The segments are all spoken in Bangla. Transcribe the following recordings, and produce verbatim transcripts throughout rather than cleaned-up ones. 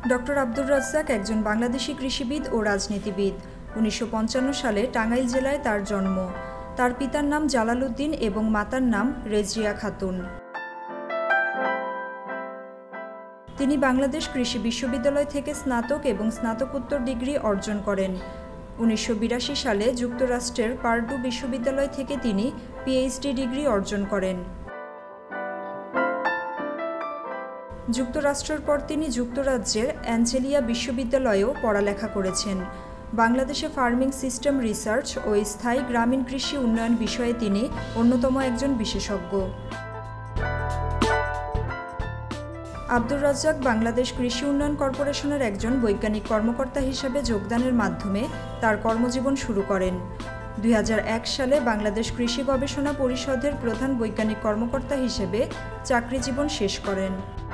ডক্টর আব্দুর রাজ্জাক একজন বাংলাদেশি কৃষিবিদ ও রাজনীতিবিদ। উনিশশো পঞ্চান্ন সালে টাঙ্গাইল জেলায় তার জন্ম। তার পিতার নাম জালাল উদ্দিন এবং মাতার নাম রেজিয়া খাতুন। তিনি বাংলাদেশ কৃষি বিশ্ববিদ্যালয় থেকে স্নাতক এবং স্নাতকোত্তর ডিগ্রি অর্জন করেন। উনিশশো বিরাশি সালে যুক্তরাষ্ট্রের পার্ডু বিশ্ববিদ্যালয় থেকে তিনি পিএইচডি ডিগ্রি অর্জন করেন। যুক্তরাষ্ট্রের পর তিনি যুক্তরাজ্যের অ্যাঞ্জেলিয়া বিশ্ববিদ্যালয়েও পড়ালেখা করেছেন। বাংলাদেশে ফার্মিং সিস্টেম রিসার্চ ও স্থায়ী গ্রামীণ কৃষি উন্নয়ন বিষয়ে তিনি অন্যতম একজন বিশেষজ্ঞ। আব্দুর রাজ্জাক বাংলাদেশ কৃষি উন্নয়ন কর্পোরেশনের একজন বৈজ্ঞানিক কর্মকর্তা হিসেবে যোগদানের মাধ্যমে তার কর্মজীবন শুরু করেন। দুই হাজার এক সালে বাংলাদেশ কৃষি গবেষণা পরিষদের প্রধান বৈজ্ঞানিক কর্মকর্তা হিসেবে চাকরি জীবন শেষ করেন।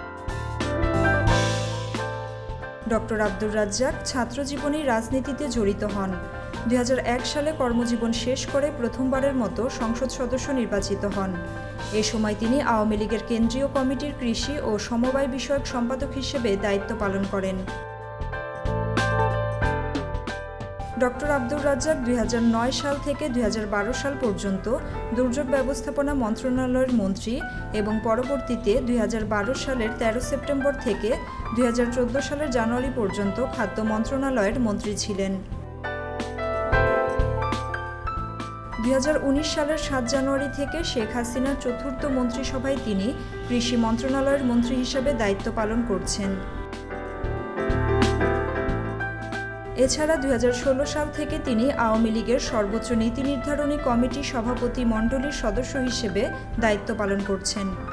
ডক্টর আব্দুর রাজ্জাক ছাত্রজীবনেই রাজনীতিতে জড়িত হন। দুই হাজার এক সালে কর্মজীবন শেষ করে প্রথমবারের মতো সংসদ সদস্য নির্বাচিত হন। এ সময় তিনি আওয়ামী লীগের কেন্দ্রীয় কমিটির কৃষি ও সমবায় বিষয়ক সম্পাদক হিসেবে দায়িত্ব পালন করেন। ডক্টর আব্দুর রাজ্জাক দুই হাজার নয় সাল থেকে দুই হাজার বারো সাল পর্যন্ত দুর্যোগ ব্যবস্থাপনা মন্ত্রণালয়ের মন্ত্রী এবং পরবর্তীতে দুই হাজার বারো সালের তেরো সেপ্টেম্বর থেকে দুই হাজার চোদ্দো সালের জানুয়ারি পর্যন্ত খাদ্য মন্ত্রণালয়ের মন্ত্রী ছিলেন। দুই হাজার উনিশ সালের সাত জানুয়ারি থেকে শেখ হাসিনার চতুর্থ মন্ত্রিসভায় তিনি কৃষি মন্ত্রণালয়ের মন্ত্রী হিসেবে দায়িত্ব পালন করছেন। এছাড়া দুই হাজার ষোলো সাল থেকে তিনি আওয়ামী লীগের সর্বোচ্চ নীতি নির্ধারণী কমিটি সভাপতি মণ্ডলীর সদস্য হিসেবে দায়িত্ব পালন করছেন।